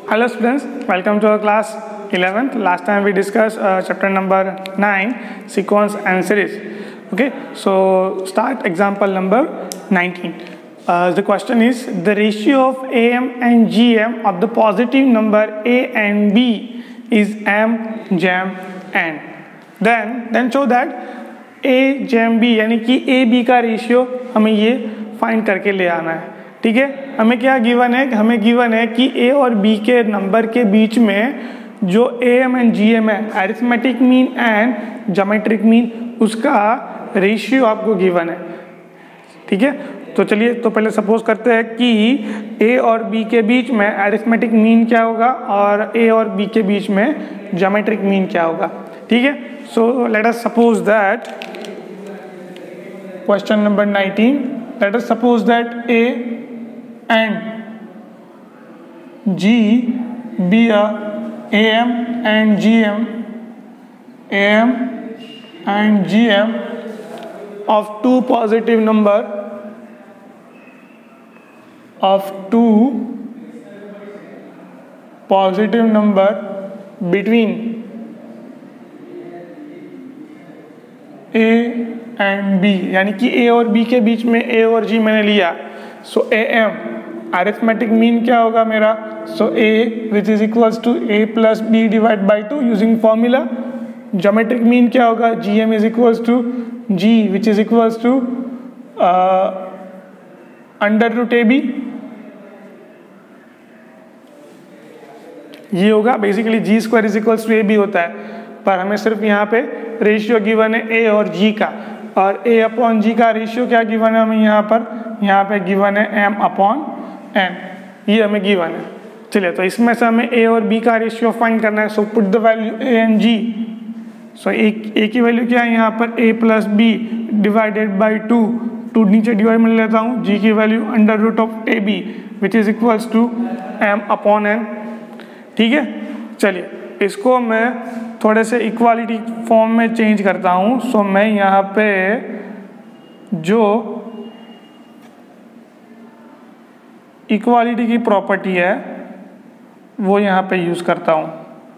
Hello students, welcome to our class 11th. Last time we discussed chapter number 9, sequence and series. Okay, so start example number 19. The question is the ratio of AM and GM of the positive number A and B is M jam N. Then show that A jam B यानी कि A B का ratio हमें ये find करके ले आना है. ठीक है, हमें क्या गिवन है? हमें गिवन है कि A और B के नंबर के बीच में जो AM एंड GM है, arithmetic mean and geometric mean, उसका रेशियो आपको गिवन है. ठीक है, तो चलिए तो पहले सपोज करते हैं कि A और B के बीच में अरिथमेटिक मीन क्या होगा और A और B के बीच में ज्योमेट्रिक मीन क्या होगा. ठीक है, so let us suppose that question number 19, let us suppose that A and G be a AM and GM of two positive number between A and B, यानी कि A और B के बीच में A और G मैंने लिया. सो AM arithmetic mean क्या होगा मेरा? So A which is equals to A plus B divide by 2 using formula. Geometric mean क्या होगा? GM is equals to G which is equals to under root AB. ये होगा basically G square is equals to AB होता है, पर हमें सिर्फ यहाँ पे रेशियो गिवन है A और G का, और A अपॉन G का रेशियो क्या गिवन है हमें यहाँ पे गिवन है M अपॉन N. ये हमें गिवन है. चलिए तो इसमें से हमें A और B का रेशियो फाइंड करना है. So put the value A and G. So A की वैल्यू क्या है यहाँ पर? A plus B divided by 2 नीचे डिवाइड में लेता हूँ. G की value under root of AB which is equals to M upon N. ठीक है, चलिए इसको मैं थोड़े से इक्वालिटी फॉर्म में चेंज करता हूँ. सो मैं यहाँ पे जो इक्वालिटी की प्रॉपर्टी है वो यहाँ पे यूज करता हूँ.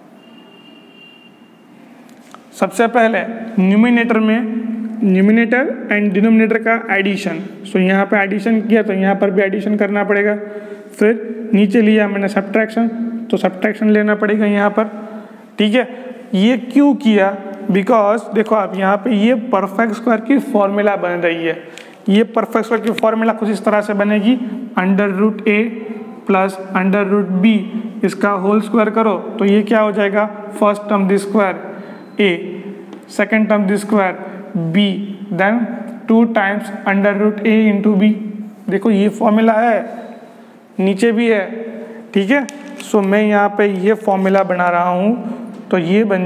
सबसे पहले न्यूमिनेटर एंड डिनोमिनेटर का एडिशन. सो यहाँ पे एडिशन किया तो यहाँ पर भी एडिशन करना पड़ेगा. फिर नीचे लिया मैंने सब्ट्रैक्शन, तो सब्ट्रैक्शन लेना पड़ेगा यहाँ पर. ठीक है, ये क्यों किया? बिकॉज देखो आप यहाँ पे ये परफेक्ट स्क्वायर की फॉर्मूला बन रही है. ये परफेक्ट स्क्वायर की फॉर्मूला कुछ इस तरह से बनेगी, under root A plus under root B, इसका होल स्क्वायर करो तो ये क्या हो जाएगा? First term this square A, second term this square B, then 2 times under root A into B. देखो ये फॉर्मूला है, नीचे भी है. ठीक है, सो मैं यहाँ पे ये फॉर्मूला बना रहा हूँ, तो ये बन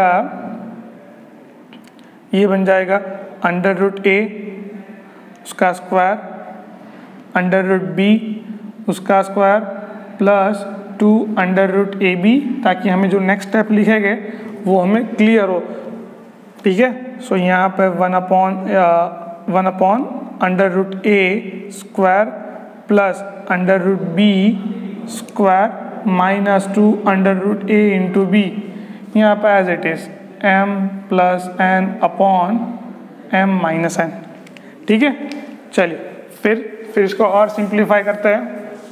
जाएगा अंडर रूट A उसका स्क्वायर, अंडर रूट B उसका square plus 2 under root AB, ताकि हमें जो नेक्स्ट स्टेप लिखेंगे वो हमें क्लियर हो. ठीक है, सो यहाँ पे 1 upon under root A square plus under root B square minus 2 under root A into B. यहाँ पर as it is M plus N upon M minus N. ठीक है, चलिए फिर इसको और सिंप्लीफाई करते हैं.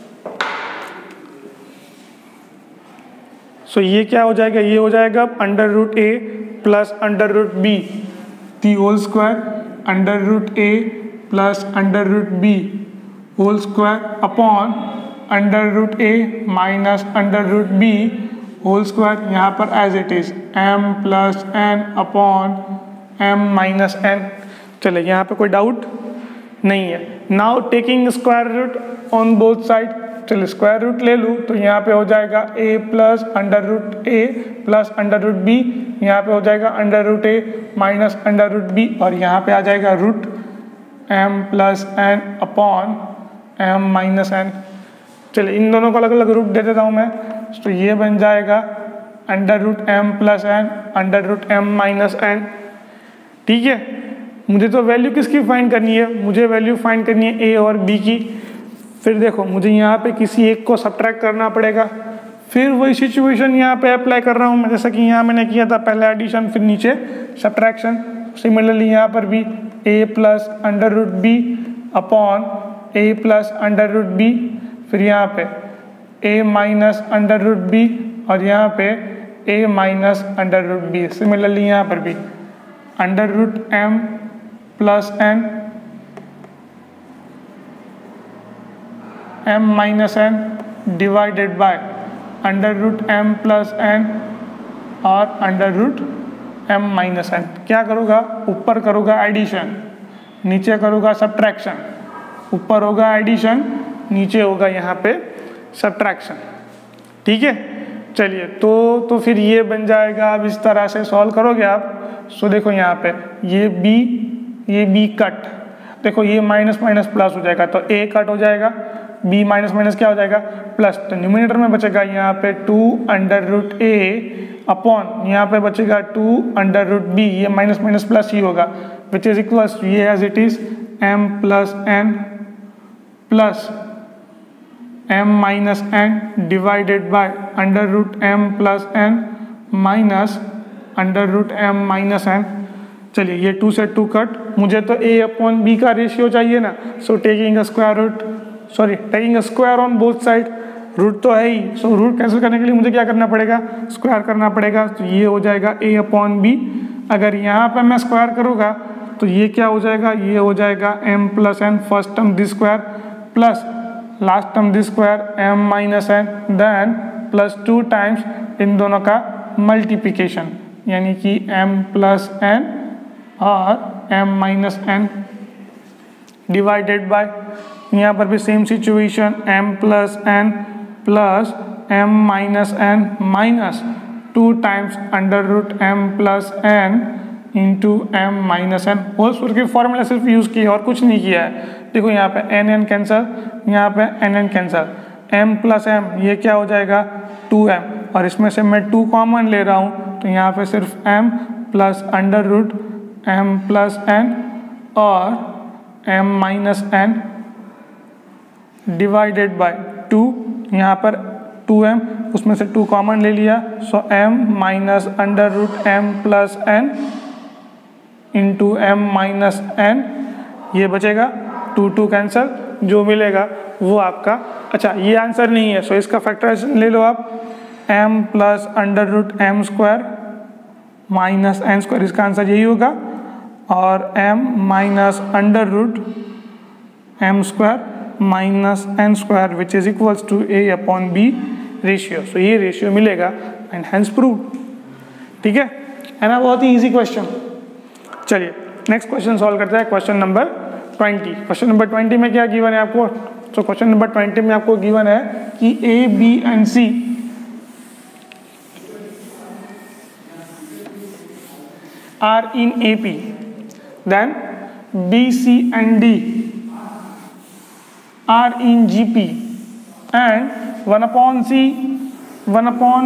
सो ये क्या हो जाएगा? ये हो जाएगा under root A plus under root B the whole square, under root A plus under root B whole square upon under root A minus under root B whole square. यहाँ पर as it is M plus N upon M minus N. चले यहाँ पे कोई doubt नहीं है. Now taking square root on both side. चलिए square root ले लूँ तो यहाँ पे हो जाएगा A plus under root A plus under root B. यहाँ पे हो जाएगा under root A minus under root B, और यहाँ पे आ जाएगा root M plus N upon M minus N. चलिए इन दोनों को अलग अलग रूट दे देता हूँ मैं. तो ये बन जाएगा under root M plus N under root M minus N. ठीक है, मुझे तो वैल्यू किसकी फाइंड करनी है? मुझे वैल्यू फाइंड करनी है A और B की. फिर देखो मुझे यहाँ पे किसी एक को सब्ट्रैक्ट करना पड़ेगा, फिर वही सिचुएशन यहाँ पे अप्लाई कर रहा हूँ मैं, जैसा कि यहाँ मैंने किया था पहले एडिशन फिर नीचे सब्ट्रैक्शन। सिमिलरली यहाँ पर भी a plus under root B upon a plus under root B, फिर यहाँ पे a minus under root B और यहाँ पे a minus under root B. Similarly यहाँ पर भी under root m plus n m minus n divided by under root m plus n और under root m minus n। क्या करूँगा, ऊपर करूँगा एडिशन, नीचे करूँगा सब्ट्रैक्शन, ऊपर होगा एडिशन, नीचे होगा यहाँ पे सब्ट्रैक्शन। ठीक है, चलिए तो फिर ये बन जाएगा। अब इस तरह से सॉल्व करोगे आप। सो देखो यहाँ पे ये b कट, देखो ये माइनस माइनस प्लस हो जाएगा तो a कट हो जाएगा, b माइनस माइनस क्या हो जाएगा प्लस, तो न्यूमरेटर में बचेगा यहाँ पे 2 अंडर रूट a अपॉन यहाँ पे बचेगा 2 अंडर रूट b, ये माइनस माइनस प्लस ही होगा, विच इज इक्वल्स टू ये as it is m plus n plus m minus n divided by under root m plus n minus under root m minus n। चलिए ये 2 से 2 cut, मुझे तो a upon b का ratio चाहिए ना, so taking a square on both side, root तो है ही, सो रूट कैंसिल करने के लिए मुझे क्या करना पड़ेगा, स्क्वायर करना पड़ेगा। तो ये हो जाएगा a अपॉन b। अगर यहाँ पे मैं स्क्वायर करूँगा तो ये क्या हो जाएगा, ये हो जाएगा m plus n, first term this square plus last term this square m minus n, then plus 2 times इन दोनों का मल्टीप्लिकेशन, यानी कि m प्लस n और m minus n divided by, यहाँ पर भी same situation m plus n plus m minus n minus 2 times under root m plus n into m minus n। Whole square की formula सिर्फ use किया और कुछ नहीं किया है। देखो यहाँ पे n कैंसल, यहाँ पे n cancel, m plus m ये क्या हो जाएगा 2m, और इसमें से मैं 2 कॉमन ले रहा हूँ तो यहाँ पे सिर्फ m plus under root m plus n और m minus n divided by 2, यहाँ पर 2m उसमें से 2 कॉमन ले लिया, so m minus under root m plus n into m minus n, ये बचेगा 2 कैंसल, जो मिलेगा वो आपका, अच्छा ये आंसर नहीं है सो इसका फैक्टराइजेशन ले लो आप, m plus under root m square minus n square, इसका आंसर यही होगा, और m minus under root m square minus n square which is equals to a upon b ratio. So ये रेशियो मिलेगा एंड हेंस प्रूव्ड। ठीक है ना, बहुत ही इजी क्वेश्चन। चलिए नेक्स्ट क्वेश्चन सॉल्व करते हैं, क्वेश्चन नंबर 20। क्वेश्चन नंबर 20 में क्या गिवन है आपको, तो क्वेश्चन नंबर 20 में आपको गिवन है कि a b and c are in AP, then B, C and D are in GP, and 1 upon C, 1 upon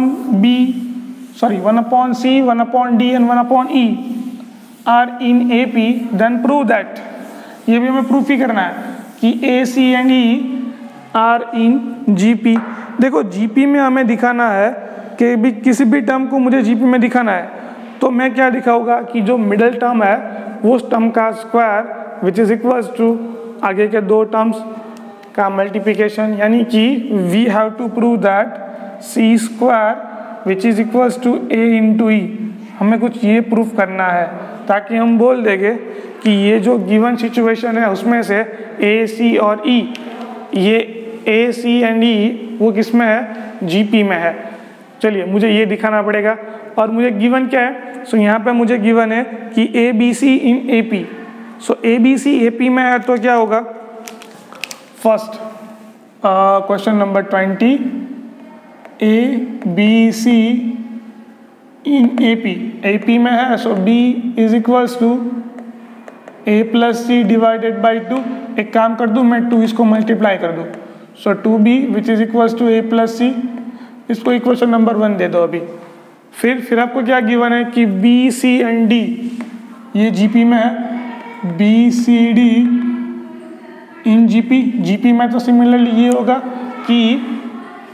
C, 1 upon D and 1 upon E are in AP, then prove that। ये भी हमें proof ही करना है कि A, C and E are in GP। देखो GP में हमें दिखाना है कि भी किसी भी टर्म को मुझे GP में दिखाना है, तो मैं क्या दिखाऊंगा कि जो मिडल टर्म है वो उस टर्म का square which is equals to आगे के 2 टर्म्स का मल्टीप्लिकेशन, यानी कि we have to prove that C square which is equals to A into E. हमें कुछ ये प्रूफ करना है ताकि हम बोल देंगे कि ये जो गिवन सिचुएशन है उसमें से ए, सी और ई, ये ए, सी एंड ई वो किस में है, जीपी में है। चलिए मुझे ये दिखाना पड़ेगा, और मुझे गिवन क्या है, सो यहाँ पे मुझे गिवन है कि A B C in A P. So A B C A P में है तो क्या होगा, first question number 20, A B C in A P में है, so B is equals to A plus C divided by 2। एक काम कर दूँ मैं, 2 इसको मल्टीप्लाई कर दूँ, so 2b which is equals to A plus C, इसको इक्वेशन नंबर 1 दे दो अभी। फिर आपको क्या गिवन है कि बी सी एंड डी ये जीपी में है, B C D in GP. GP में तो सिमिलरली ये होगा कि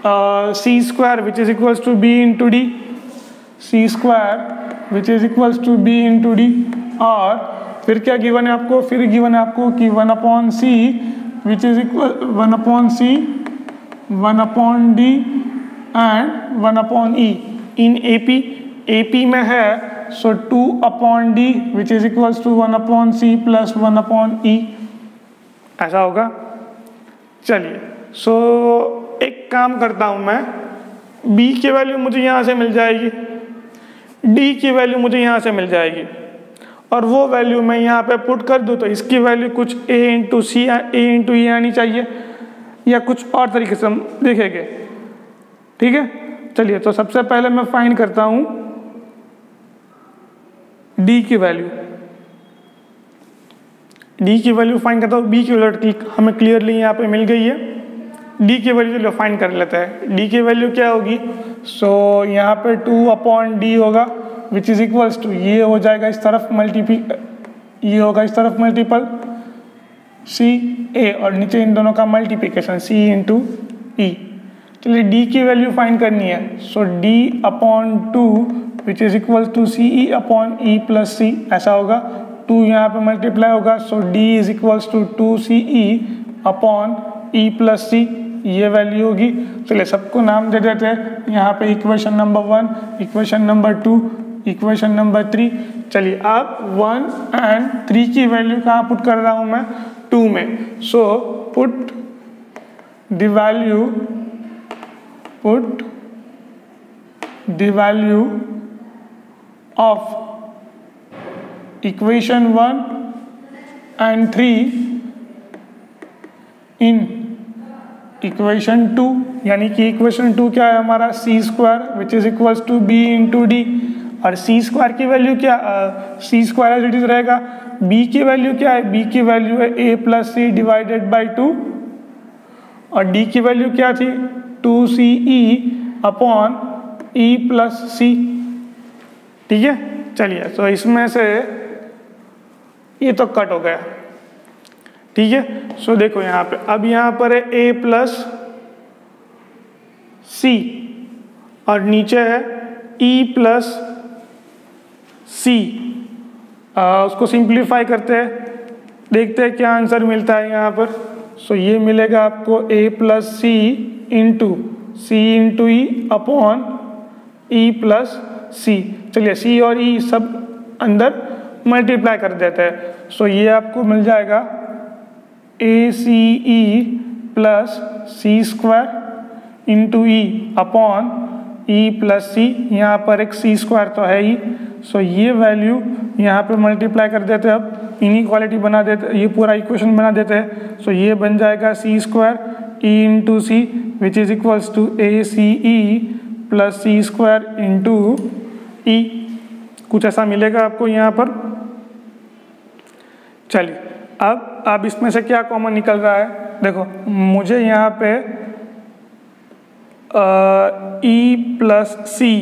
C square which is equals to B into D, C square which is equals to B into D. और फिर क्या गिवन है आपको, फिर गिवन है आपको कि 1/c which is equal 1/c 1/d and 1/e in AP में है, so 2/d which is equals to 1/c plus 1/e ऐसा होगा। चलिए सो एक काम करता हूँ मैं, b की वैल्यू मुझे यहाँ से मिल जाएगी, d की वैल्यू मुझे यहाँ से मिल जाएगी, और वो वैल्यू मैं यहाँ पे पुट कर दूँ तो इसकी वैल्यू कुछ a into C A into E आनी चाहिए, या कुछ और तरीके से हम देखेंगे। ठीक है, चलिए तो सबसे पहले मैं फाइंड करता हूँ d की वैल्यू, d की वैल्यू फाइंड करता हूँ। b की वैल्यू हमें क्लियरली यहाँ पे मिल गई है, d की वैल्यू चलो फाइंड कर लेते हैं। d की वैल्यू क्या होगी, सो यहाँ पे 2/d होगा विच इज इक्वल्स टू, ये हो जाएगा इस तरफ ये होगा इस तरफ मल्टीपल सी ए, और नीचे इन दोनों का मल्टीप्लिकेशन सी इंटू ई। चलिए d की वैल्यू फाइंड करनी है, so d/2 which is equal to C E upon E plus C ऐसा होगा। 2 यहाँ पे मल्टीप्लाई होगा, so d is equals to 2ce upon E plus C, ये वैल्यू होगी। चलिए सबको नाम दे देते हैं, यहाँ पे equation number 1, equation number 2, equation number 3। चलिए अब 1 एंड 3 की वैल्यू कहाँ पुट कर रहा हूँ मैं, 2 में। So put the value of equation 1 and 3 in equation 2, यानी कि इक्वेशन 2 क्या है हमारा, C square which is equals to B into D, और सी स्क्वायर की वैल्यू क्या, C square as it is रहेगा। बी की वैल्यू क्या है, बी की वैल्यू है a plus C divided by 2, और डी की वैल्यू क्या थी 2ce अपॉन ई प्लस सी। ठीक है, चलिए तो इसमें से ये तो कट हो गया। ठीक है, सो देखो यहाँ पे, अब यहाँ पर है a प्लस सी और नीचे है e प्लस सी। उसको सिंप्लीफाई करते हैं, देखते हैं क्या आंसर मिलता है यहाँ पर। सो ये मिलेगा आपको a plus C into E upon E plus C. चलिए c और e सब अंदर मल्टीप्लाई कर देते हैं, सो ये आपको मिल जाएगा ACE plus C square into E upon E plus C, यहाँ पर एक सी स्क्वायर तो है ही, सो ये वैल्यू यहाँ पे मल्टीप्लाई कर देते हैं। अब इनइक्वालिटी बना देते, ये पूरा इक्वेशन बना देते हैं। सो ये बन जाएगा C square E into C which is equals to ACE plus C square into E, कुछ ऐसा मिलेगा आपको यहाँ पर। चलिए अब इसमें से क्या कॉमन निकल रहा है, देखो मुझे यहाँ पे ई प्लस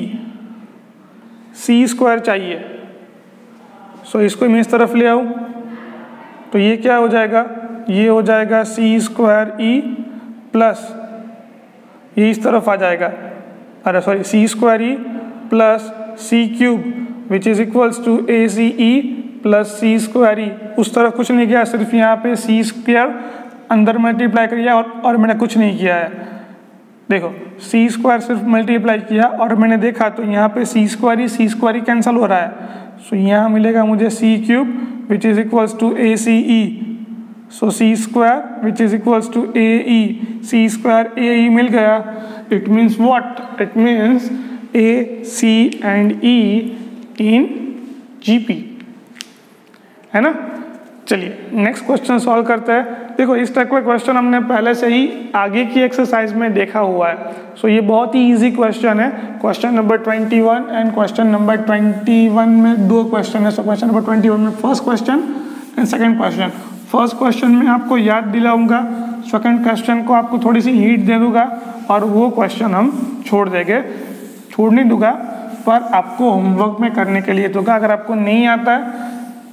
सी स्क्वायर चाहिए, सो इसको मैं इस तरफ ले आऊँ तो ये क्या हो जाएगा, ये हो जाएगा सी स्क्वायर ई प्लस ये इस तरफ आ जाएगा, अरे sorry C square E plus C cube which is equals to ACE plus C square E. उस तरफ कुछ नहीं किया, सिर्फ यहाँ पे सी स्क्वायर अंदर मल्टीप्लाई किया और मैंने कुछ नहीं किया है। देखो सी स्क्वायर सिर्फ मल्टीप्लाई किया और मैंने देखा तो यहाँ पे सी स्क्वायर ही कैंसिल हो रहा है। सो यहाँ मिलेगा मुझे C cube which is equals to ACE, so C square which is equals to AE, C square AE मिल गया। It means what, it means A, C and E in GP, है ना। चलिए नेक्स्ट क्वेश्चन सॉल्व करते हैं। देखो इस type का क्वेश्चन हमने पहले से ही आगे की एक्सरसाइज में देखा हुआ है, सो ये बहुत ही इजी क्वेश्चन है। Question number 21 and question number 21 में 2 क्वेश्चन है। सो क्वेश्चन नंबर 21 में first question and second question. First question में आपको याद दिलाऊंगा, सेकंड क्वेश्चन को आपको थोड़ी सी हीट दे दूंगा और वो क्वेश्चन हम छोड़ देंगे, छोड़ नहीं दूंगा पर आपको होमवर्क में करने के लिए दूंगा। अगर आपको नहीं आता है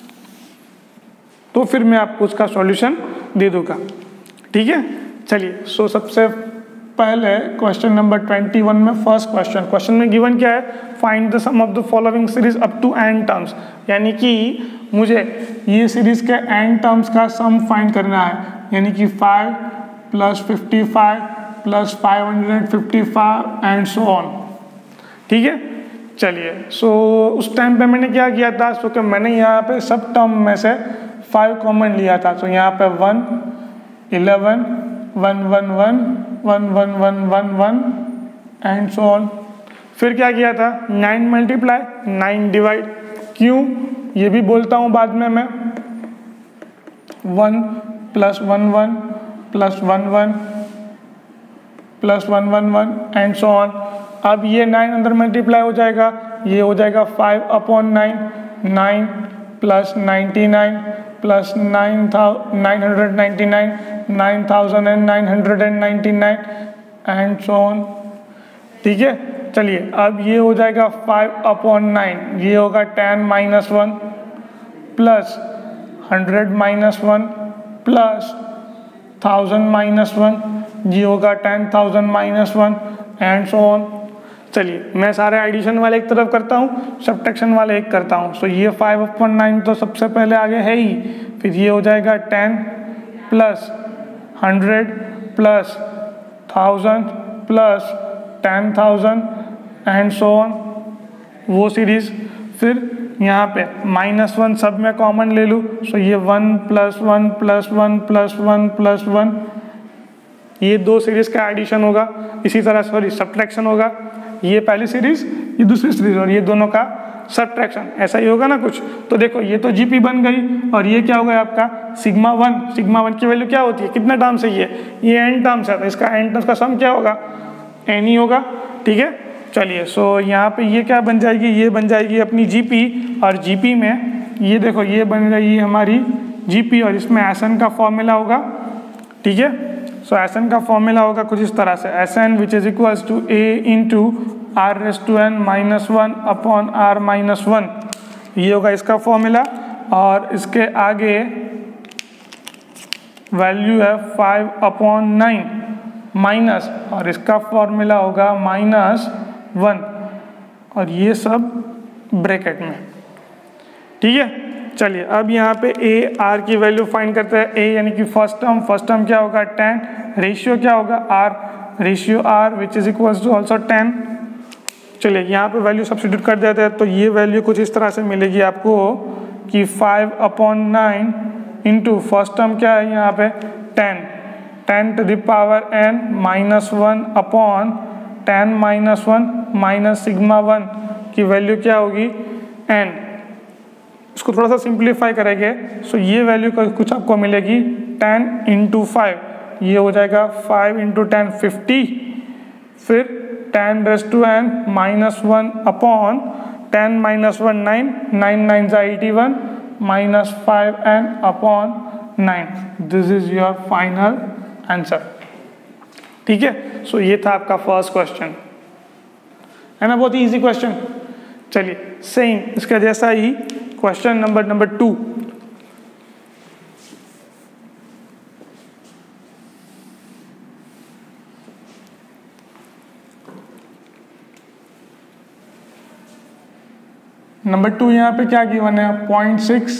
तो फिर मैं आपको उसका सॉल्यूशन दे दूंगा, ठीक है। चलिए सो सबसे पहले क्वेश्चन नंबर 21 में फर्स्ट क्वेश्चन में गिवन क्या है, find the sum of the following series up to n terms, यानी कि मुझे ये सीरीज के n टर्म्स का सम फाइंड करना है, यानी कि 5 + 55 + 555 एंड सो ऑन। ठीक है, चलिए। सो उस टाइम पे मैंने क्या किया था, सो कि मैंने यहाँ पे सब टर्म में से 5 कॉमन लिया था। तो यहाँ पे 1 11 1 1 1 1 1 1 1 1 एंड सो ऑन। फिर क्या किया था, 9 मल्टीप्लाई 9 डिवाइड, क्यों ये भी बोलता हूँ बाद में मैं। 1 + 1 1 + 1 1 + 1 1 1 एंड सो ऑन। अब ये 9 अंदर मल्टीप्लाई हो जाएगा, ये हो जाएगा 5/9, 9 + 99 + 999 9999 एंड सो ऑन। ठीक है, चलिए अब ये हो जाएगा 5/9, ये होगा 10 - 1 + 100 - 1 + 1000 - 1, ये होगा 10,000 - 1 एंड सो ऑन। चलिए मैं सारे एडिशन वाले एक तरफ करता हूँ, सब्ट्रैक्शन वाले एक करता हूँ। सो ये 5/9 तो सबसे पहले आगे है ही, फिर ये हो जाएगा 10 + 100 + 1000 + 10,000 एंड सो ऑन, वो सीरीज। फिर यहाँ पे -1 सब में कॉमन ले लूँ, सो ये 1 + 1 + 1 + 1 + 1, ये दो सीरीज का एडिशन होगा। इसी तरह सब्ट्रैक्शन होगा, ये पहली सीरीज ये दूसरी सीरीज और ये दोनों का सब्ट्रैक्शन, ऐसा ही होगा ना कुछ। तो देखो ये तो जीपी बन गई और ये क्या हो गया आपका सिग्मा 1 की वैल्यू क्या होती है, कितना टर्म्स है ये n टर्म्स है, तो इसका n टर्म्स का सम क्या होगा, n ही होगा। ठीक है, चलिए। सो यहाँ पे ये क्या बन जाएगी, ये बन जाएगी अपनी जीपी, और जीपी में ये देखो ये बन रही है हमारी जीपी, और इसमें Sn का फॉर्मूला होगा। ठीक है, सो Sn का फॉर्मूला होगा कुछ इस तरह से, Sn which is equals to a into r⁻n - 1/r-1, ये होगा इसका फॉर्मूला। और इसके आगे वैल्यू है 5/9 माइनस, और इसका फॉर्मूला होगा -1, और ये सब ब्रैकेट में। ठीक है, चलिए अब यहाँ पे a r की वैल्यू फाइंड करते हैं। a यानी कि फर्स्ट टर्म क्या होगा 10, रेशियो क्या होगा r, ratio r which is equals to also 10। चलिए यहाँ पे वैल्यू सब्स्टिट्यूट कर देते हैं, तो ये वैल्यू कुछ इस तरह से मिलेगी आपको कि 5/9 इंटू फर्स्ट टर्म क्या है यहाँ पे 10 to the power n -1/10 - 1 minus sigma 1 की वैल्यू क्या होगी n। इसको थोड़ा सा सिंप्लीफाई करेंगे, सो ये वैल्यू कुछ आपको मिलेगी 10 × 5, ये हो जाएगा 5 × 10 50, फिर 10⁻n -1/10 - 1 9, 9 9 81 -5n/9। This is your final answer. ठीक है, सो ये था आपका फर्स्ट क्वेश्चन, है ना, बहुत ही इजी क्वेश्चन। चलिए सेम इसका जैसा ही क्वेश्चन नंबर 2। नंबर 2 यहाँ पे क्या गिवन है 0.6,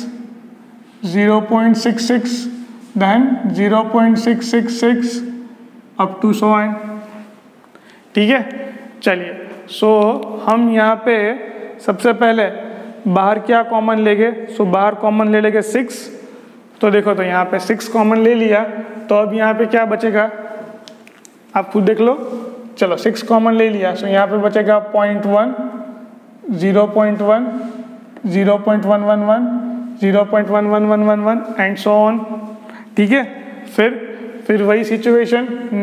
0.66, then 0.666 up to so on. ठीक है, चलिए। सो हम यहाँ पे सबसे पहले बाहर क्या कॉमन लेंगे, सो बाहर कॉमन ले लेंगे 6। तो देखो, तो यहाँ पे 6 कॉमन ले लिया, तो अब यहाँ पे क्या बचेगा आप खुद देख लो। चलो 6 कॉमन ले लिया, सो यहाँ पे बचेगा 0.1, 0.1, 0.111, 0.11111 एंड सो ऑन। ठीक है, फिर वही सिचुएशन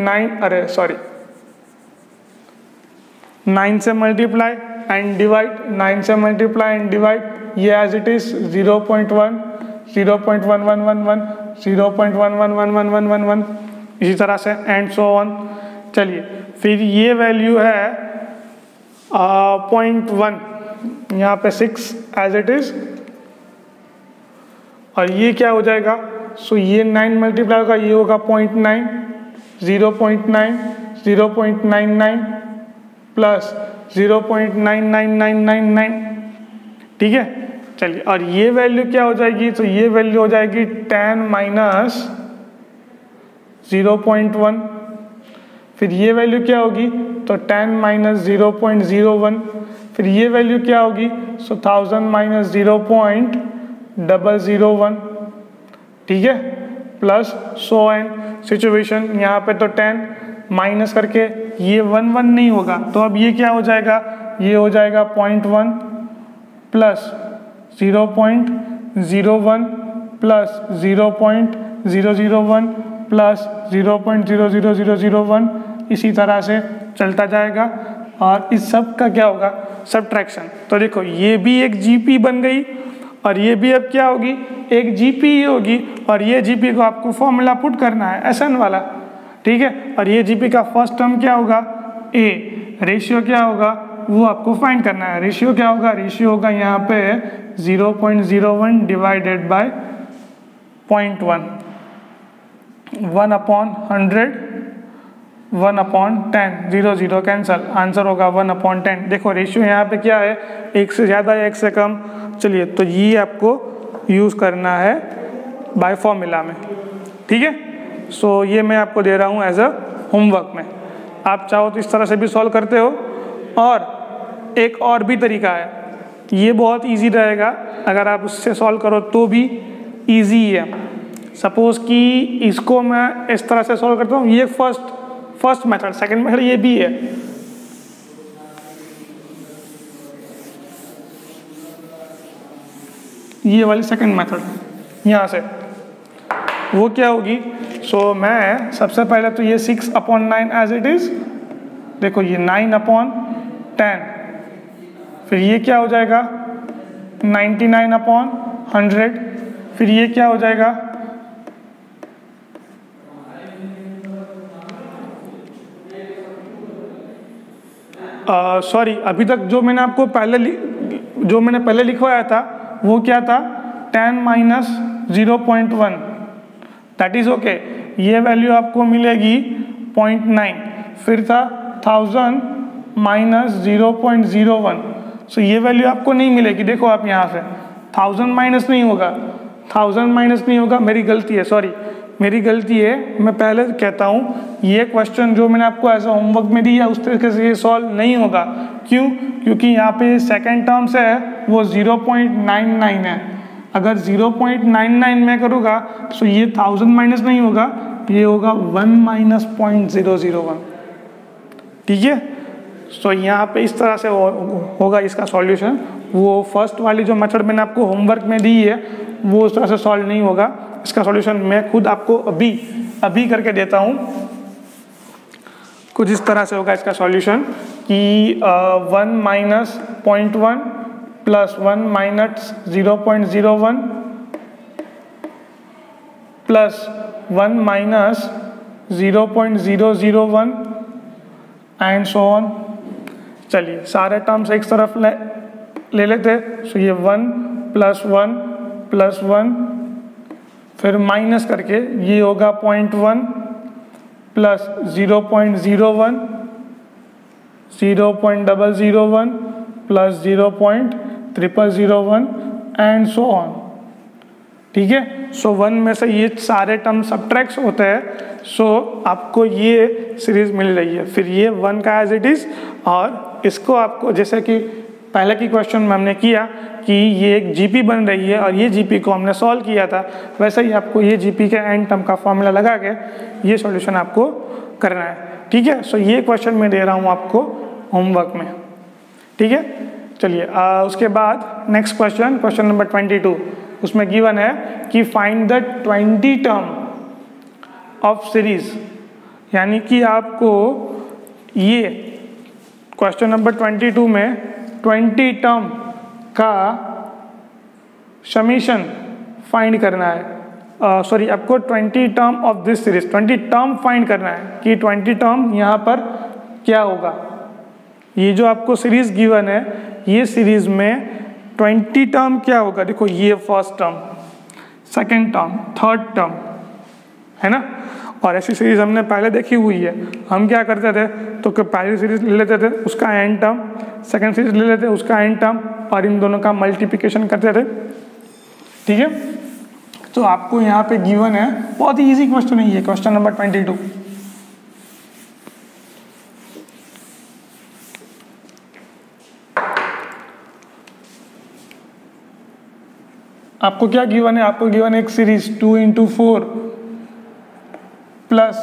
9 से मल्टीप्लाई एंड डिवाइड, 9 से मल्टीप्लाई एंड डिवाइड, ये एज इट इज 0.1, 0.1111, 0.111111, इसी तरह से एंड सो ऑन। चलिए, फिर ये वैल्यू है 0.1, यहाँ पे 6 एज इट इज, और ये क्या हो जाएगा, सो ये 9 मल्टीप्लाई होगा, ये होगा 0.9, 0.9, 0.99 प्लस 0.99999, ठीक है। चलिए, और ये वैल्यू क्या हो जाएगी, तो ये वैल्यू हो जाएगी 10 माइनस 0.1, फिर ये वैल्यू क्या होगी, तो 10 माइनस 0.01, फिर ये वैल्यू क्या होगी, सो 1000 माइनस 0.001, ठीक है, प्लस सो एन सिचुएशन। यहाँ पे तो 10 माइनस करके ये 1 नहीं होगा, तो अब ये क्या हो जाएगा, ये हो जाएगा 0.1 प्लस 0.01 प्लस 0.001 प्लस 0.00001, इसी तरह से चलता जाएगा। और इस सब का क्या होगा, सब्ट्रैक्शन। तो देखो ये भी एक जीपी बन गई और ये भी अब क्या होगी, एक जीपी ही होगी, और ये जीपी को आपको फॉर्मूला पुट करना है एसएन वाला, ठीक है। और ये जीपी का फर्स्ट टर्म क्या होगा, ए, रेशियो क्या होगा वो आपको फाइंड करना है। रेशियो क्या होगा, रेशियो होगा यहाँ पे 0.01 डिवाइडेड बाय 0.1, 1/100, 1/10, 0 0 कैंसल, आंसर होगा 1/10। देखो रेशियो यहाँ पे क्या है, एक से ज़्यादा या एक से कम। चलिए, तो ये आपको यूज़ करना है बाय फॉर्मूला में, ठीक है। सो ये मैं आपको दे रहा हूँ एज अ होमवर्क में, आप चाहो तो इस तरह से भी सॉल्व करते हो। और एक और भी तरीका है, ये बहुत इजी रहेगा, अगर आप उससे सॉल्व करो तो भी इजी है। सपोज़ कि इसको मैं इस तरह से सॉल्व करता हूँ, ये फर्स्ट मेथड, सेकंड मेथड ये भी है। ये वाली सेकंड मेथड यहाँ से वो क्या होगी, सो मैं सबसे पहले तो ये 6/9 एज इट इज़, देखो ये 9/10, फिर ये क्या हो जाएगा 99/100, फिर ये क्या हो जाएगा सॉरी, अभी तक जो मैंने आपको पहले लिखवाया था वो क्या था, 10 माइनस 0.1, दैट इज ओके। ये वैल्यू आपको मिलेगी 0.9, फिर था 1000 माइनस 0.01, सो ये वैल्यू आपको नहीं मिलेगी। देखो आप यहाँ से 1000 माइनस नहीं होगा, 1000 माइनस नहीं होगा, मेरी गलती है, सॉरी मेरी गलती है। मैं पहले कहता हूँ ये क्वेश्चन जो मैंने आपको ऐसा होमवर्क में दिया उस तरीके से ये सॉल्व नहीं होगा। क्यों, क्योंकि यहाँ पे सेकेंड टर्म से है वो 0.99 है। अगर 0.99 में करूँगा तो ये 1000 माइनस नहीं होगा, ये होगा 1 माइनस 0.001, ठीक है। सो यहाँ पे इस तरह से होगा इसका सॉल्यूशन। वो फर्स्ट वाली जो मेथड मैंने आपको होमवर्क में दी है वो उस तरह से सॉल्व नहीं होगा। इसका सॉल्यूशन मैं खुद आपको अभी करके देता हूँ। कुछ इस तरह से होगा इसका सॉल्यूशन कि 1 minus 0.1 plus 1 minus 0.01 plus 1 minus 0.001 and so on. चलिए सारे टर्म्स एक तरफ ले लेते, सो ये 1 प्लस 1 प्लस 1, फिर माइनस करके ये होगा 0.1 plus 0.01, 0.001 plus 0.001 and so on, ठीक है। सो 1 में से ये सारे टर्म सब्ट्रैक्ट होते हैं, सो आपको ये सीरीज मिल रही है। फिर ये 1 का एज इट इज़, और इसको आपको जैसे कि पहले की क्वेश्चन में हमने किया कि ये एक जीपी बन रही है और ये जीपी को हमने सॉल्व किया था, वैसे ही आपको ये जीपी के एंड टर्म का फॉर्मूला लगा के ये सॉल्यूशन आपको करना है, ठीक है। सो ये क्वेश्चन मैं दे रहा हूँ आपको होमवर्क में, ठीक है। चलिए उसके बाद नेक्स्ट क्वेश्चन, क्वेश्चन नंबर 22, उसमें गिवन है कि find the 20 term of series, यानी कि आपको ये क्वेश्चन नंबर 22 में 20 टर्म का समीशन फाइंड करना है। सॉरी आपको 20 term of this series, 20 term find करना है कि 20 टर्म यहाँ पर क्या होगा। ये जो आपको सीरीज गिवन है, ये सीरीज में 20 टर्म क्या होगा। देखो ये first term, second term, third term है ना, और ऐसी सीरीज हमने पहले देखी हुई है। हम क्या करते थे, तो पहली सीरीज ले लेते थे उसका एन टर्म, सेकेंड सीरीज ले लेते उसका एन टर्म, और इन दोनों का मल्टीप्लिकेशन करते थे। ठीक है, तो आपको यहाँ पे गिवन है, बहुत ही ईजी क्वेश्चन है ये, क्वेश्चन नंबर 22। आपको क्या गिवन है, आपको गिवन है एक series 2 into 4 plus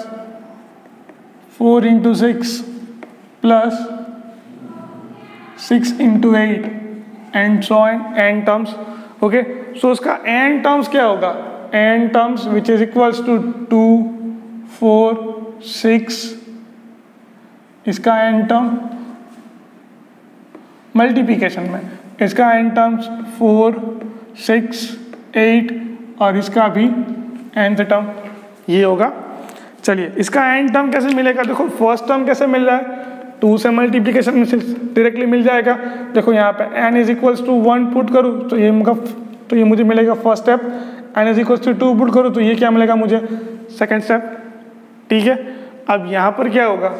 4 into 6 plus 6 into 8 and so N terms. Okay, so उसका एन टर्म्स क्या होगा, N terms which is equals to 2 4 6, इसका एन टर्म मल्टीप्लिकेशन में, इसका एन टर्म्स 4 6 8 और इसका भी nth टर्म ये होगा। चलिए इसका एन टर्म कैसे मिलेगा, देखो फर्स्ट टर्म कैसे मिल रहा है, 2 से मल्टीप्लिकेशन में डायरेक्टली मिल जाएगा। देखो यहाँ पे n is equals to 1 put करूँ तो ये मुझे मिलेगा first step, n is equals to 2 put करूँ तो ये क्या मिलेगा मुझे, सेकेंड स्टेप। ठीक है, अब यहाँ पर क्या होगा,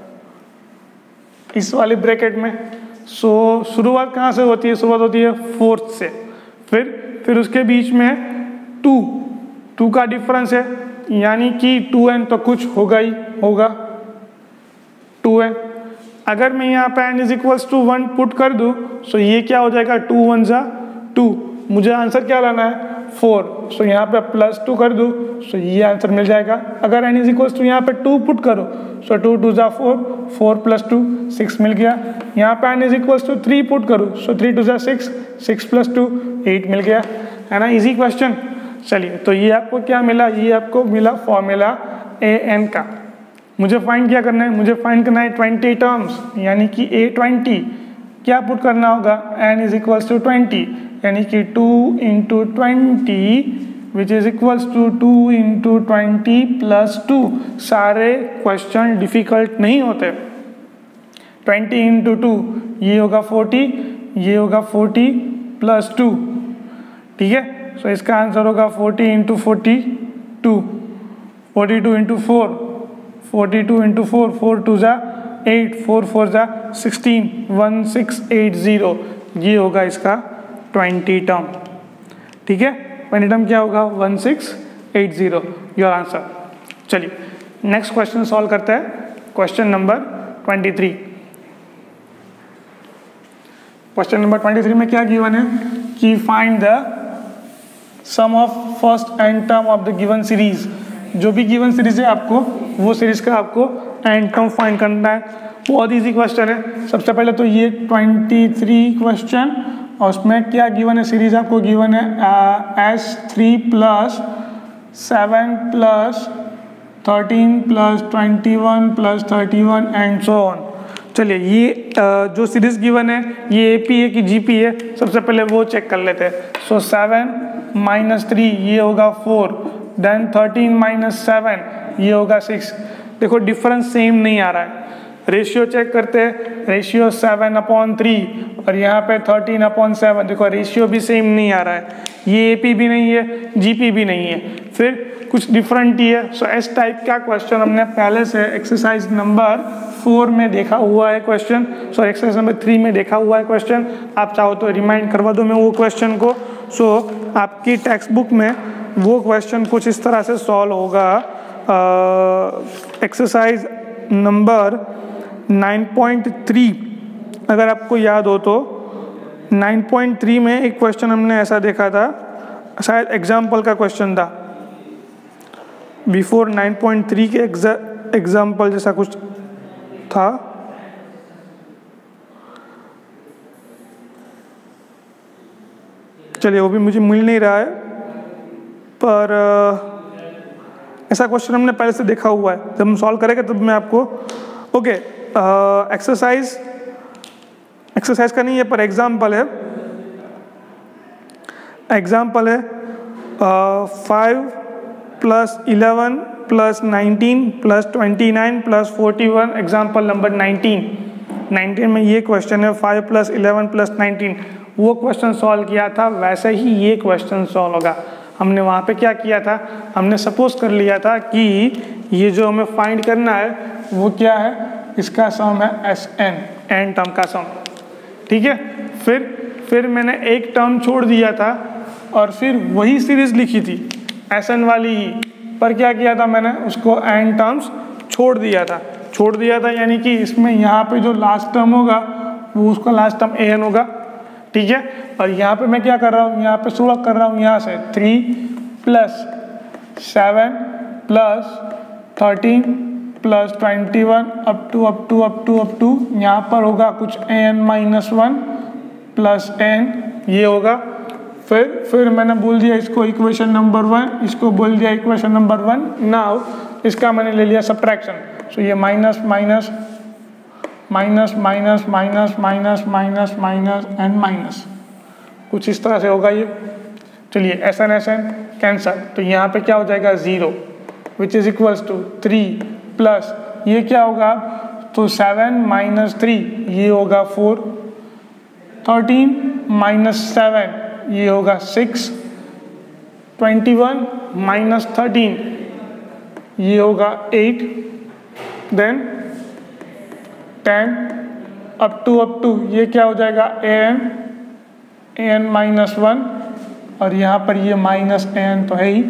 इस वाली ब्रैकेट में, सो शुरुआत कहाँ से होती है, शुरुआत होती है 4th से, फिर उसके बीच में 2 का डिफरेंस है, यानी कि 2n तो कुछ होगा ही होगा 2n। अगर मैं यहाँ पे n is equals to 1 put कर दूँ सो ये क्या हो जाएगा, 2 1 जा 2, मुझे आंसर क्या लाना है 4, सो यहाँ पे प्लस 2 कर दूँ सो ये आंसर मिल जाएगा। अगर n इज इक्वल्स टू यहाँ पे 2 पुट करो सो 2 2 जा 4, 4 प्लस 2 6 मिल गया। यहाँ पे n is equals to 3 put करूँ सो 3 2 जा 6, 6 प्लस 2 8 मिल गया, है ना, इजी क्वेश्चन। चलिए तो ये आपको क्या मिला, ये आपको मिला फॉर्मूला an का। मुझे फाइंड क्या करना है, मुझे फाइंड करना है 20 टर्म्स, यानी कि A20 क्या पुट करना होगा, n इज इक्वल्स टू 20, यानी कि 2 into 20 which is equals to 2 into 20 plus 2। सारे क्वेश्चन डिफिकल्ट नहीं होते। 20 इंटू 2 ये होगा 40, ये होगा 40 प्लस 2। ठीक है, सो इसका आंसर होगा 40 इंटू 42, 42 इंटू 4, 42 इंटू 4, 4 2 जा 8, 4 4 जा 16, 1680, ये होगा इसका 20 टर्म। ठीक है, 20 टर्म क्या होगा 1680, योर आंसर। चलिए नेक्स्ट क्वेश्चन सॉल्व करते हैं, क्वेश्चन नंबर 23। क्वेश्चन नंबर 23 में क्या गिवन है कि find the sum of first N term of the given series. जो भी गिवन सीरीज है आपको वो सीरीज का आपको एन टर्म फाइंड करना है। बहुत इजी क्वेश्चन है। सबसे पहले तो ये 23 क्वेश्चन, और उसमें क्या गिवन है, सीरीज आपको गिवन है S3 plus 7 plus 13 plus 21 plus 31 and so on. चलिए ये जो सीरीज गिवन है ये AP है कि GP है, सबसे पहले वो चेक कर लेते हैं। सो 7 माइनस 3 ये होगा 4, देन 13 माइनस 7 ये होगा 6। देखो डिफरेंस सेम नहीं आ रहा है, रेशियो चेक करते हैं, रेशियो 7/3 और यहाँ पे 13/7, देखो रेशियो भी सेम नहीं आ रहा है, ये AP भी नहीं है GP भी नहीं है, फिर कुछ डिफरेंट ही है। सो इस टाइप का क्वेश्चन हमने पहले से एक्सरसाइज नंबर 4 में देखा हुआ है क्वेश्चन, सॉरी एक्सरसाइज नंबर 3 में देखा हुआ है क्वेश्चन। आप चाहो तो रिमाइंड करवा दो मैं वो क्वेश्चन को। सो आपकी टेक्स्ट बुक में वो क्वेश्चन कुछ इस तरह से सॉल्व होगा। एक्सरसाइज नंबर 9.3 अगर आपको याद हो तो 9.3 में एक क्वेश्चन हमने ऐसा देखा था, शायद एग्जाम्पल का क्वेश्चन था। बिफोर 9.3 के एग्जाम्पल जैसा कुछ था। चलिए वो भी मुझे मिल नहीं रहा है, पर ऐसा क्वेश्चन हमने पहले से देखा हुआ है। जब हम सॉल्व करेंगे तब मैं आपको ओके एक्सरसाइज का नहीं है पर एग्जाम्पल है। एग्जाम्पल है 5 plus 11 plus 19 plus 29 plus 41। Example number 19 में ये क्वेश्चन है 5 प्लस 11 प्लस 19। वो क्वेश्चन सॉल्व किया था वैसे ही ये क्वेश्चन सॉल्व होगा। हमने वहाँ पे क्या किया था, हमने सपोज कर लिया था कि ये जो हमें फाइंड करना है वो क्या है, इसका सम है Sn, n टर्म का सम। ठीक है, फिर मैंने एक टर्म छोड़ दिया था और फिर वही सीरीज लिखी थी Sn वाली ही, पर क्या किया था मैंने, उसको n टर्म्स छोड़ दिया था यानी कि इसमें यहाँ पे जो लास्ट टर्म होगा वो उसका लास्ट टर्म an होगा। ठीक है, और यहाँ पे मैं क्या कर रहा हूँ, यहाँ पे शुरू कर रहा हूँ यहाँ से 3 + 7 + 13 + 21 अप टू यहाँ पर होगा कुछ an-1 + n, ये होगा। फिर मैंने बोल दिया इसको इक्वेशन नंबर 1, इसको बोल दिया इक्वेशन नंबर 1। नाउ इसका मैंने ले लिया सब्ट्रैक्शन, सो ये minus minus minus minus minus minus minus minus and minus, कुछ इस तरह से होगा ये। चलिए Sn कैंसल, तो यहाँ पे क्या हो जाएगा 0 which is equals to 3 plus ये क्या होगा, तो 7 - 3 ये होगा 4, 13 - 7 ये होगा 6, 21 - 13 ये होगा 8, देन 10 अप टू ये क्या हो जाएगा an-1 और यहाँ पर ये -an तो है ही।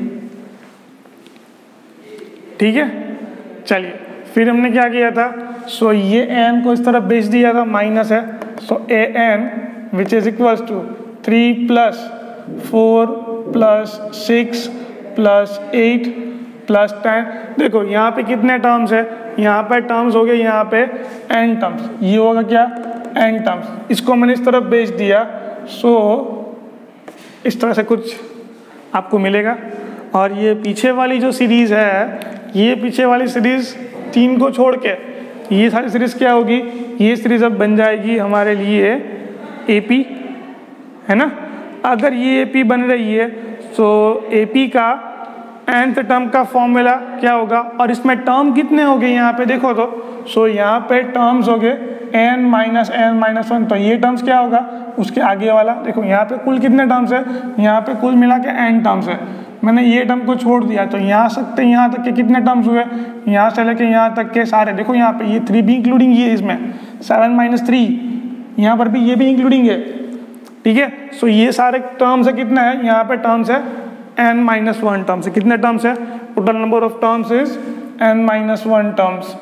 ठीक है, चलिए फिर हमने क्या किया था, सो ये an को इस तरफ भेज दिया था, माइनस है, so an which is equals to 3 + 4 + 6 + 8 + 10। देखो यहाँ पे कितने टर्म्स है, यहाँ पे टर्म्स हो गए, यहाँ पे n टर्म्स, ये होगा क्या n टर्म्स, इसको मैंने इस तरफ भेज दिया, सो इस तरह से कुछ आपको मिलेगा। और ये पीछे वाली जो सीरीज़ है, ये पीछे वाली सीरीज़ 3 को छोड़ के ये सारी सीरीज़ क्या होगी, ये सीरीज़ अब बन जाएगी हमारे लिए AP, है ना। अगर ये AP बन रही है तो AP का nth टर्म का फॉर्मूला क्या होगा, और इसमें टर्म कितने हो गए यहाँ पे देखो तो, सो यहाँ पे टर्म्स हो गए n-1, तो ये टर्म्स क्या होगा, उसके आगे वाला। देखो यहाँ पे कुल कितने टर्म्स है, यहाँ पे कुल मिला के n टर्म्स है, मैंने ये टर्म को छोड़ दिया, तो यहाँ सकते यहाँ तक के कितने टर्म्स हुए, यहाँ से लेके यहाँ तक के सारे। देखो यहाँ पे ये 3 भी इंक्लूडिंग ये, इसमें 7 - 3 यहाँ पर भी ये भी इंक्लूडिंग है। ठीक है, सो ये सारे टर्म्स है, कितना है यहाँ पे टर्म्स है n-1 टर्म्स है। कितने टर्म्स है, total number of terms is n-1 terms.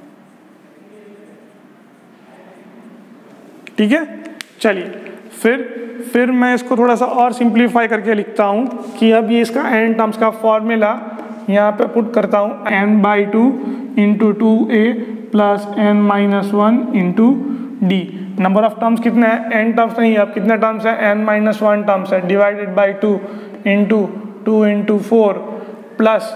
ठीक है, चलिए फिर मैं इसको थोड़ा सा और सिंप्लीफाई करके लिखता हूँ कि अब ये इसका n टर्म्स का फॉर्मूला यहाँ पे पुट करता हूँ, n/2 × 2a + n-1 × d। Number of terms कितने हैं, n टर्म्स नहीं है, अब कितने टर्म्स है, n-1 टर्म्स है, divided by 2 × 2 × 4 plus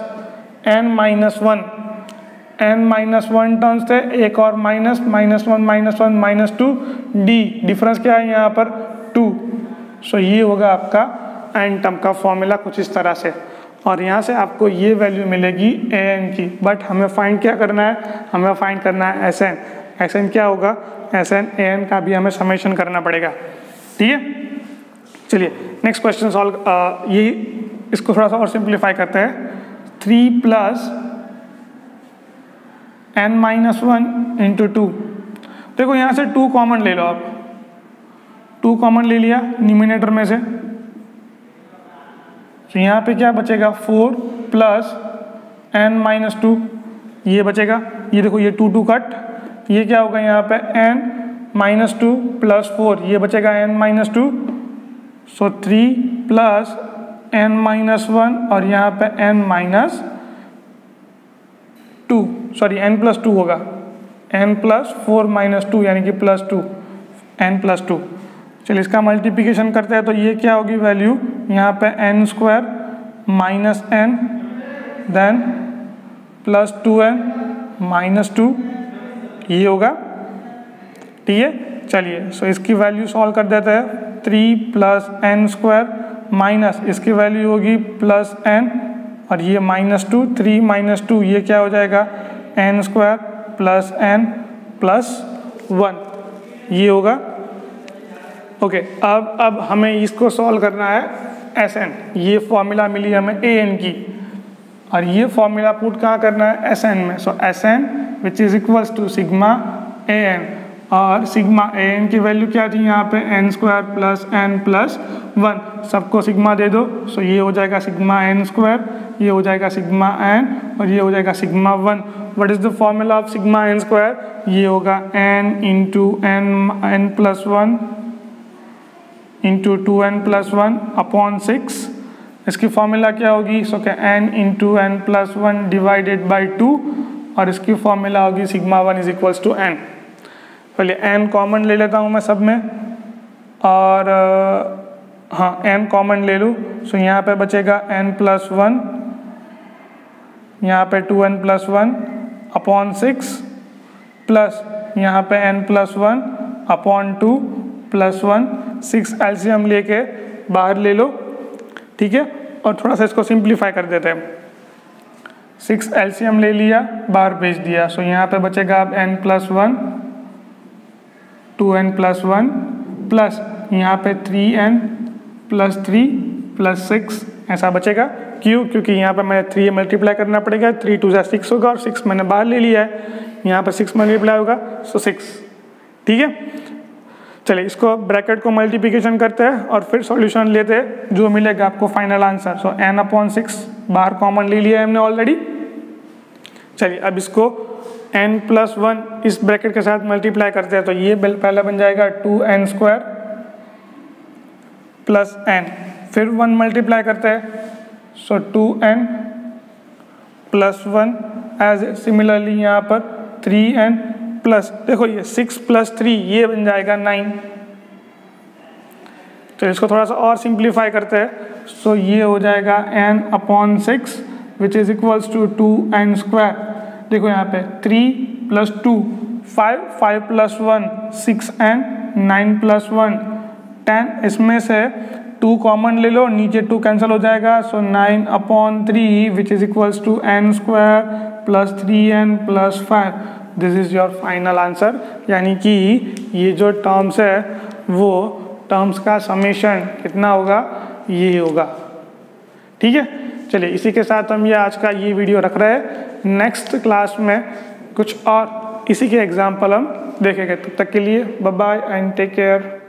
n-1 terms थे, एक और -1 -2 d, डिफरेंस क्या है यहाँ पर 2, सो ये होगा आपका n टर्म का फॉर्मूला कुछ इस तरह से। और यहाँ से आपको ये वैल्यू मिलेगी an की, बट हमें फाइंड क्या करना है, हमें फाइंड करना है Sn क्या होगा, Sn an का भी हमें समेशन करना पड़ेगा। ठीक है, चलिए नेक्स्ट क्वेश्चन सॉल्व, ये इसको थोड़ा सा और सिंप्लीफाई करते हैं। 3 + n-1 × 2, देखो यहाँ से 2 कॉमन ले लो आप, 2 कॉमन ले लिया न्यूमिनेटर में से, तो यहाँ पे क्या बचेगा 4 + n-2 ये बचेगा, ये देखो ये 2 कट, ये क्या होगा यहाँ पे n-2 + 4 ये बचेगा n-2, सो 3 + n-1 और यहाँ पे n-2, सॉरी n+2 होगा, n+4 - 2 यानी कि +2, n+2। चलिए इसका मल्टीप्लिकेशन करते हैं, तो ये क्या होगी वैल्यू, यहाँ पे n² - n देन +2n - 2 ये होगा। ठीक है, चलिए सो इसकी वैल्यू सॉल्व कर देते हैं। 3 + n² माइनस इसकी वैल्यू होगी +n और ये -2, 3 - 2 ये क्या हो जाएगा n² + n + 1 ये होगा। ओके, अब हमें इसको सॉल्व करना है एस एन, ये फॉर्मूला मिली हमें ए एन की, और ये फॉर्मूला पुट कहाँ करना है, एस एन में। So S N which is equals to sigma A N, और सिग्मा ए एन की वैल्यू क्या थी यहाँ पे, N square plus N plus 1, सबको सिग्मा दे दो। सो ये हो जाएगा सिग्मा एन स्क्वायर, ये हो जाएगा सिग्मा एन, और ये हो जाएगा sigma 1। What is the formula of sigma N square, ये होगा N into N plus 1 into 2n plus 1 upon 6। इसकी फॉर्मूला क्या होगी, सो क्या N into N plus 1 divided by 2, और इसकी फॉर्मूला होगी sigma 1 is equals to N. पहले n कॉमन ले लेता हूँ मैं सब में, और हाँ n कॉमन ले लूँ। सो यहाँ पे बचेगा n प्लस 1, यहाँ पे 2n प्लस 1 अपॉन 6, प्लस यहाँ पे n plus 1 upon 2 plus 1, 6 LCM लेके बाहर ले लो, ठीक है। और थोड़ा सा इसको सिंप्लीफाई कर देते हैं, 6 एलसीएम ले लिया, बाहर भेज दिया। सो यहाँ पे बचेगा अब n plus 1, 2n plus 1, plus यहाँ पे 3n प्लस 3 प्लस 6 ऐसा बचेगा। क्यों, क्योंकि यहाँ पे मैंने 3 मल्टीप्लाई करना पड़ेगा, 3 2 जा 6 होगा, और 6 मैंने बाहर ले लिया है, यहाँ पे 6 मल्टीप्लाई होगा, सो 6, ठीक है। चलिए इसको ब्रैकेट को मल्टीप्लिकेशन करते हैं और फिर सॉल्यूशन लेते हैं, जो मिलेगा आपको final answer. So n upon 6 बाहर कॉमन ले लिया है हमने ऑलरेडी। चलिए अब इसको n प्लस 1 इस ब्रैकेट के साथ मल्टीप्लाई करते हैं, तो ये पहले बन जाएगा 2n स्क्वायर प्लस n, फिर 1 मल्टीप्लाई करते हैं, सो 2n प्लस 1, एज सिमिलरली यहाँ पर 3n प्लस, देखो ये 6 प्लस 3 ये बन जाएगा 9। तो इसको थोड़ा सा और सिंप्लीफाई करते हैं, सो ये हो जाएगा n upon 6 which is equals to 2n square. देखो यहाँ पे 3 प्लस 2 5, 5 प्लस 1 6n, 9 प्लस 1 10, इसमें से 2 कॉमन ले लो, नीचे 2 कैंसिल हो जाएगा। So 9 upon 3 which is equals to n square plus 3n plus 5। This is your final answer, यानी कि ये जो टर्म्स है वो टर्म्स का समेशन कितना होगा, ये होगा, ठीक है। चलिए इसी के साथ हम ये आज का ये वीडियो रख रहे हैं। नेक्स्ट क्लास में कुछ और इसी के एग्जाम्पल हम देखेंगे। तब तक के लिए bye bye and take care.